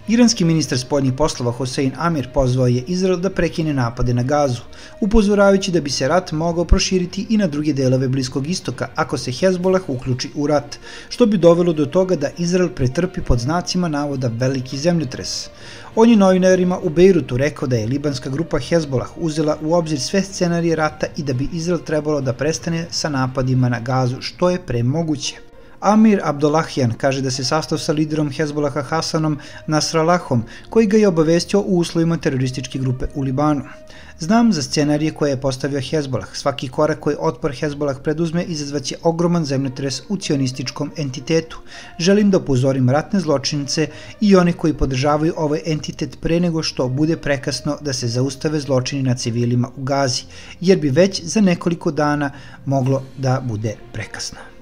Iranski ministar spoljnih poslova Hossein Amir pozvao je Izrael da prekine napade na Gazu, upozoravajući da bi se rat mogao proširiti i na druge delove Bliskog istoka ako se Hezbolah uključi u rat, što bi dovelo do toga da Izrael pretrpi pod znacima navoda veliki zemljotres. On je novinarima u Bejrutu rekao da je libanska grupa Hezbolah uzela u obzir sve scenarije rata i da bi Izrael trebalo da prestane sa napadima na Gazu što je pre moguće. Amir Abdollahian kaže da se sastao sa liderom Hezbolaha Hasanom Nasrallahom, koji ga je obavestio u uslovima terorističke grupe u Libanu. Znam za scenarije koje je postavio Hezbolah. Svaki korak koji otpor Hezbolah preduzme izazvaće ogroman zemljotres u cionističkom entitetu. Želim da upozorim ratne zločince i one koji podržavaju ovaj entitet pre nego što bude prekasno da se zaustave zločini na civilima u Gazi, jer bi već za nekoliko dana moglo da bude prekasno.